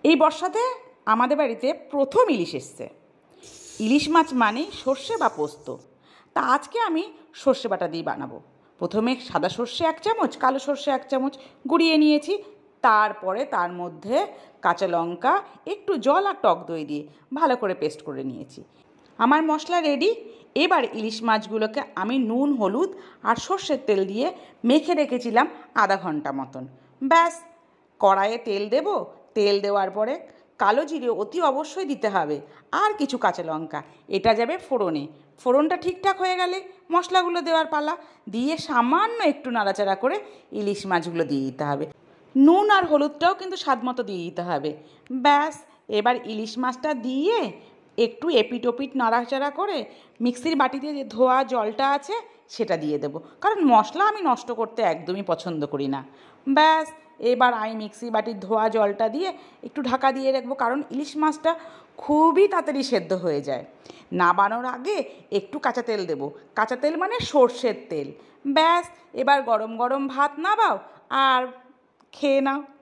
এই বর্ষাতে আমাদের বাড়িতে প্রথম ইলিশ এসছে। ইলিশ মাছ মানেই সর্ষে বা পোস্ত। তা আজকে আমি সর্ষে বাটা দিয়ে বানাবো। প্রথমে সাদা সর্ষে 1 চামচ, কালো সর্ষে 1 চামচ গুঁড়িয়ে নিয়েছি। তারপরে তার মধ্যে কাঁচা লঙ্কা, একটু জল আর টক দই দিয়ে ভালো করে পেস্ট করে নিয়েছি। আমার মশলা রেডি। এবার ইলিশ মাছগুলোকে আমি নুন, হলুদ আর সর্ষের তেল দিয়ে মেখে রেখেছিলাম আধা ঘন্টা মতন। ব্যাস, কড়াইয়ে তেল দেব। তেল দেওয়ার পরে কালো জিরে অতি অবশ্যই দিতে হবে, আর কিছু কাঁচা লঙ্কা। এটা যাবে ফোড়নে। ফোড়নটা ঠিকঠাক হয়ে গেলে মশলাগুলো দেওয়ার পালা। দিয়ে সামান্য একটু নাড়াচাড়া করে ইলিশ মাছগুলো দিয়ে দিতে হবে। নুন আর হলুদটাও কিন্তু স্বাদ মতো দিয়ে দিতে হবে। ব্যাস, এবার ইলিশ মাছটা দিয়ে একটু এপিট ওপিট নাড়াচাড়া করে মিক্সির বাটিতে যে ধোয়া জলটা আছে সেটা দিয়ে দেবো, কারণ মশলা আমি নষ্ট করতে একদমই পছন্দ করি না। ব্যাস, এবার আমি মিক্সি বাটির ধোয়া জলটা দিয়ে একটু ঢাকা দিয়ে রাখবো, কারণ ইলিশ মাছটা খুবই তাড়াতাড়ি সেদ্ধ হয়ে যায়। নামানোর আগে একটু কাঁচা তেল দেবো। কাঁচা তেল মানে সর্ষের তেল। ব্যাস, এবার গরম গরম ভাত নামাও আর খেয়ে নাও।